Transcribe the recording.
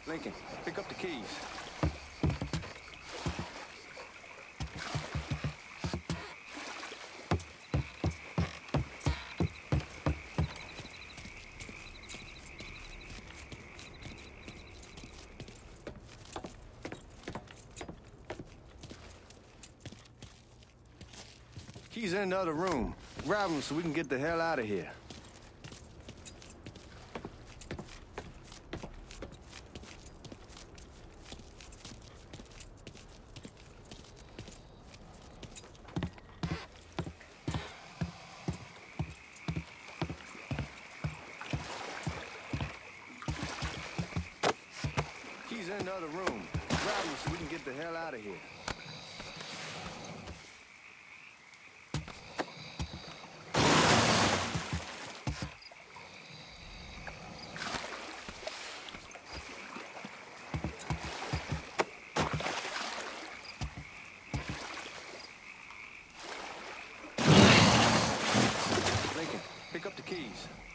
Lincoln, pick up the keys. Keys in the other room. Grab them so we can get the hell out of here. Keys in the other room. Grab them so we can get the hell out of here. Lincoln, pick up the keys.